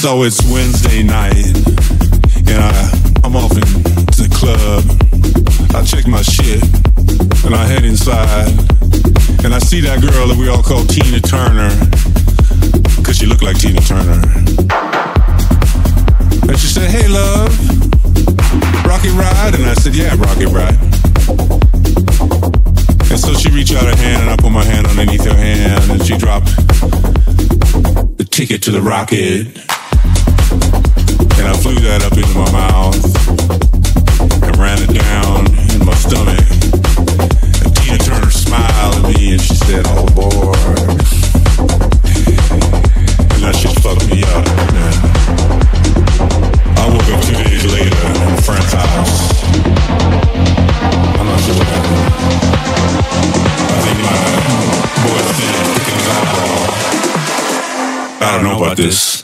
So it's Wednesday night, and I'm off into the club. I check my shit, and I head inside, and I see that girl that we all call Tina Turner, cause she looked like Tina Turner. And she said, "Hey love, Rocket Ride?" And I said, "Yeah, Rocket Ride." And so she reached out her hand, and I put my hand underneath her hand, and she dropped the ticket to the rocket. And I flew that up into my mouth and ran it down in my stomach. And Tina Turner smiled at me and she said, "Oh boy." And that shit fucked me up, man. I woke up 2 days later in a friend's house. I'm not sure what happened. I think my boyfriend picking his eyeball. I don't know about this.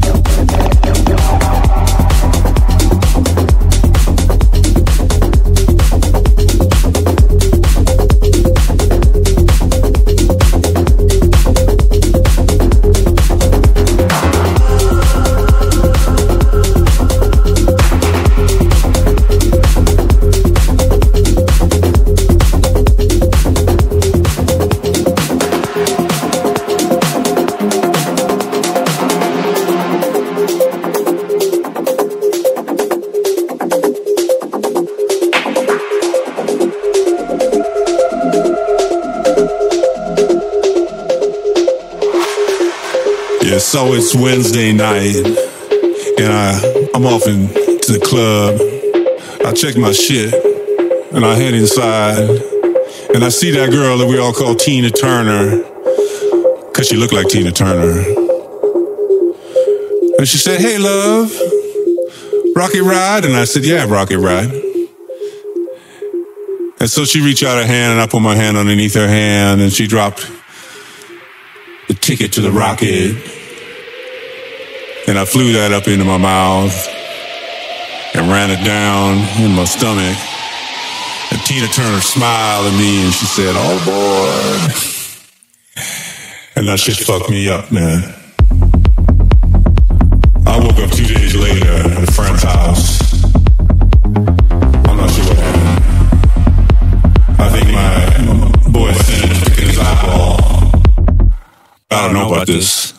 So it's Wednesday night, and I'm off into the club. I check my shit, and I head inside, and I see that girl that we all call Tina Turner, cause she looked like Tina Turner. And she said, "Hey love, Rocket Ride?" And I said, "Yeah, Rocket Ride." And so she reached out her hand, and I put my hand underneath her hand, and she dropped the ticket to the rocket. And I flew that up into my mouth and ran it down in my stomach. And Tina Turner smiled at me and she said, "Oh boy." And that shit fucked me up, man. I woke up 2 days later at a friend's house. I'm not sure what happened. I think my boyfriend was picking his eyeball. I don't know about this.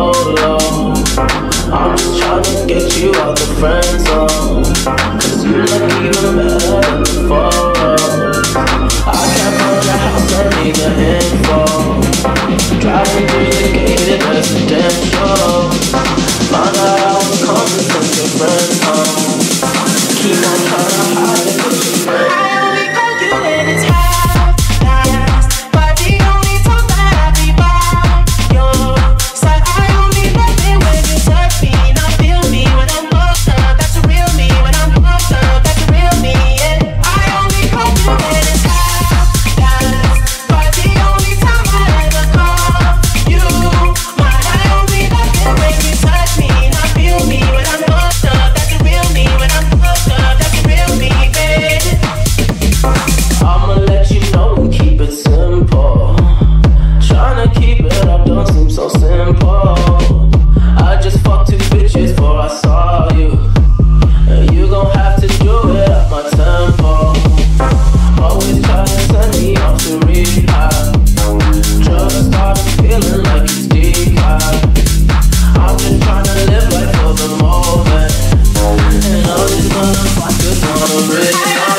solo. I'm just trying to get you out the friend zone, 'cause you look even better than the photos. I can't find a house, I need the info. Driving through the gated residential, find out I was coming from your friend's home. Keep on trying to hide it with your friends. I only call you when it's half past, but the only time that I be by your side, I only love it when you touch me. Not feel me when I'm fucked up. That's the real me. When I'm fucked up, that's the real me. Yeah. I only call you when it's half past, but the only time I ever call you mine. I only love it when you touch me. Not feel me when I'm fucked up. That's the real me. When I'm fucked up, that's the real me, baby. I'ma let you know and keep it simple. Tryna keep it up don't seem so simple. I just fucked 2 bitches before I saw you, and you gon' have to do it at my tempo. Always try to send me off to rehab. Drugs started feeling like it's decaf. I'm just tryna live life for the moment, and I'm just gonna fuck this on a rich night.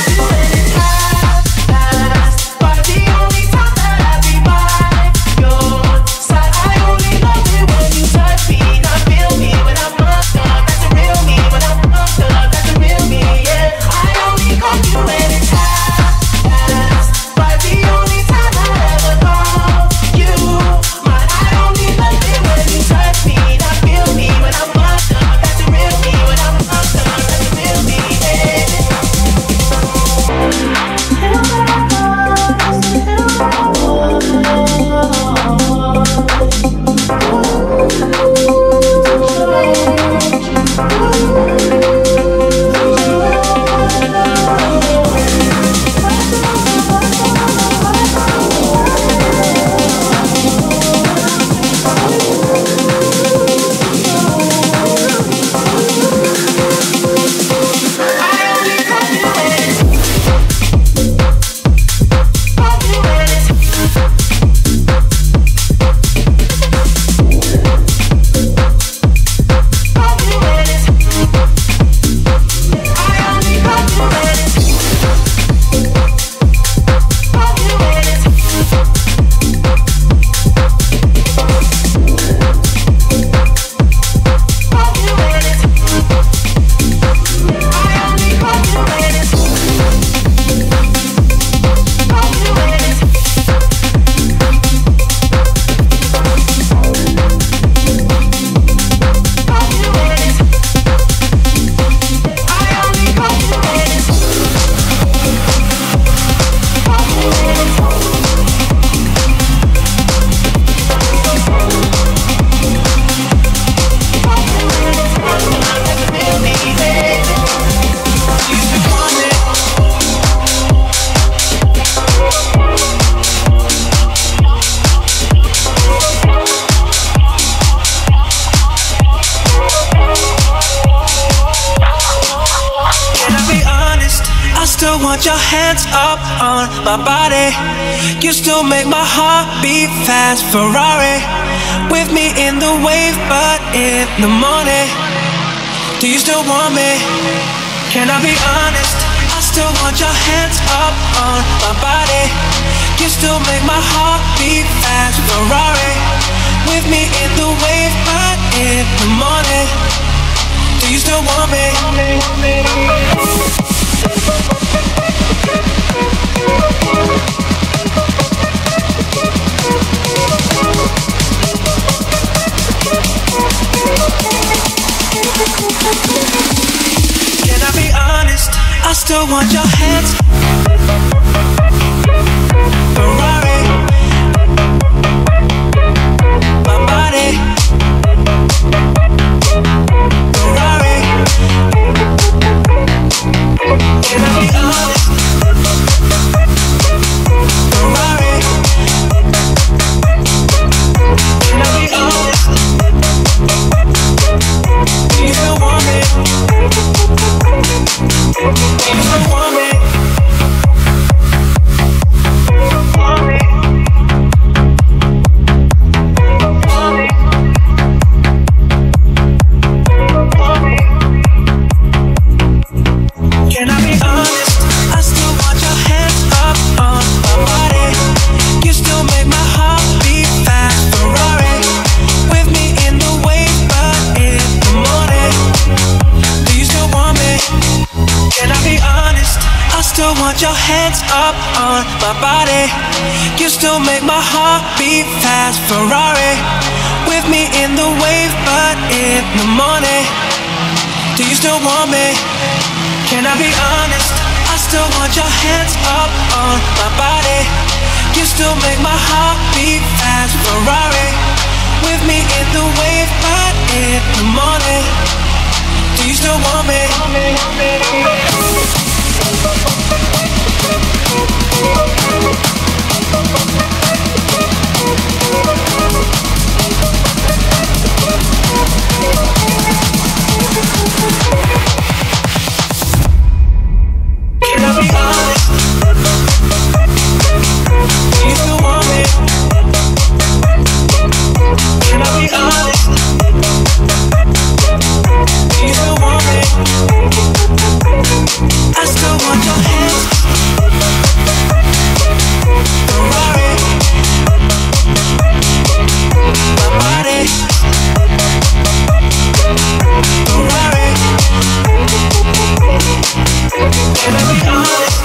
Your hands up on my body. You still make my heart beat fast. Ferrari with me in the wave, but in the morning. Do you still want me? Can I be honest? I still want your hands up on my body. You still make my heart beat fast. Ferrari with me in the wave, but in the morning. Do you still want me? Can I be honest? I still want your hands. Ferrari, my body. Ferrari. Can I be honest? Ferrari. Can I be honest? Do you still want me? Do you still want me? hands up on my body. You still make my heart beat fast. Ferrari, with me in the wave, but in the morning. Do you still want me? Can I be honest? I still want your hands up on my body. You still make my heart beat fast. Ferrari, with me in the wave, but in the morning. Do you still want me? Can I be honest? Do you still want me? Can I be honest? Do you still want me? I still want your hands. Ferrari, my body. Ferrari. Can I be honest?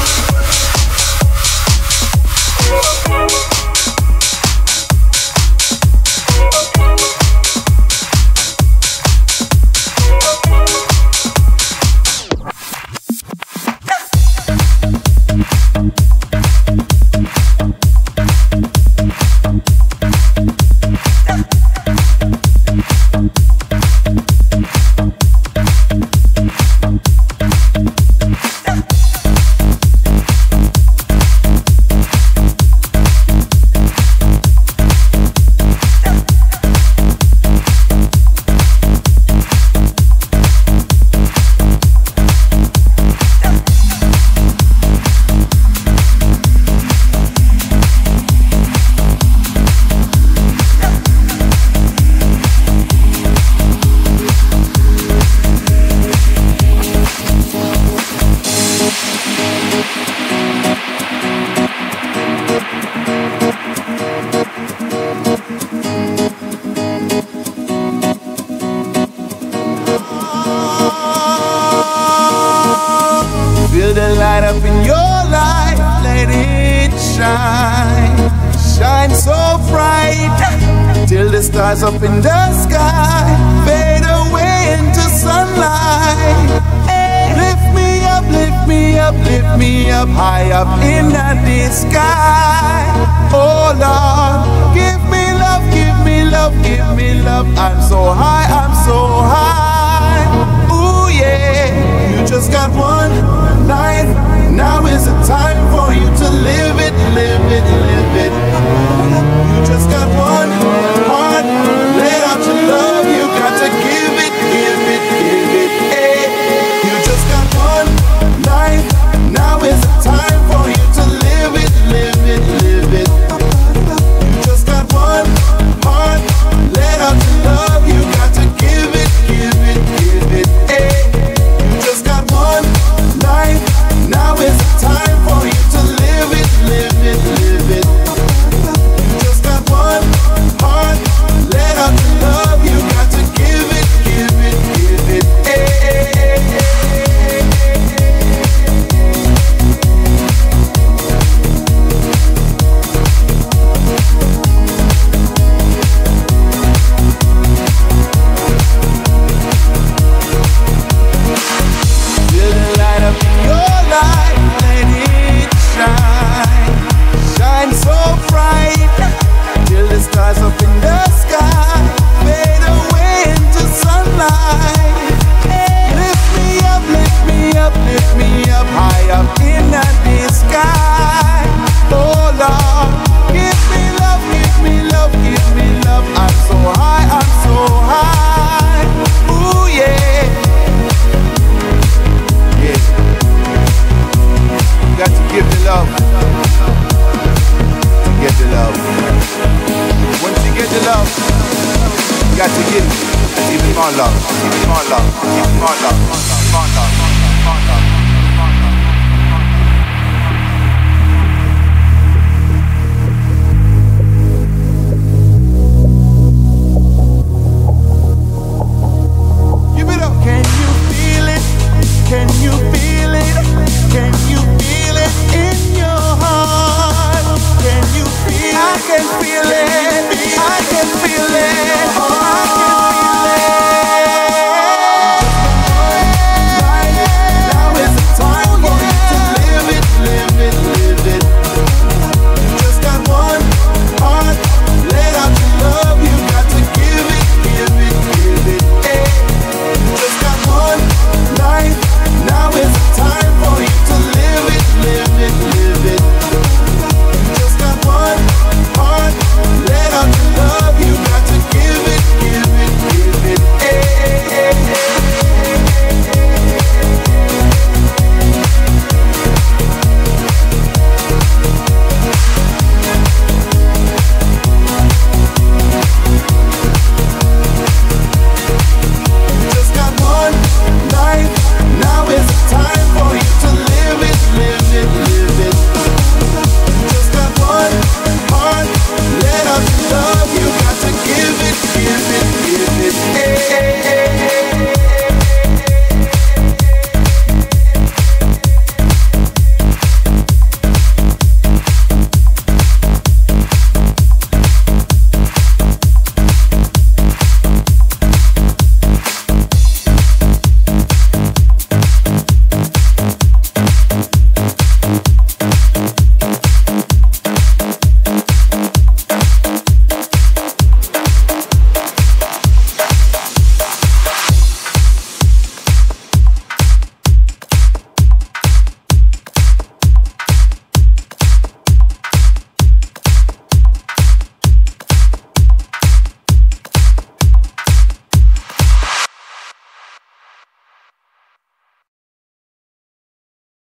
Feel the light up in your life, let it shine. Shine so bright, till the stars up in the sky fade away into sunlight. Lift me up, lift me up, lift me up, high up in the sky. Oh Lord, give me love, give me love, give me love. I'm so high, I'm so high. Ooh yeah, you just got one life. Now is the time for you to live it, live it, live it. You just got one heart, let out your love. You got to give it, give it, give it. Hey. You just got one life. Now is the time for you to live it, live it, live it. You just got one heart, let out your love. You got to give it, give it, give it. Hey. You just got one life. Now is the time for you to live it, live it, live it. You just got one heart, let out your love. You got to give it, give it, give it. Hey, hey, hey, hey. Feel the light up in your life, let it shine. Shine so bright, till the stars up in the sky fade away into sunlight. Lift me up, lift me up, lift me up, high up in the sky. Oh Lord, give me love, give me love, give me love. I'm so high, I'm so high. Ooh yeah. Yeah. You got to give the love to get the love. Once you get the love, you got to give even more love, even more love, even more love, more love, more love.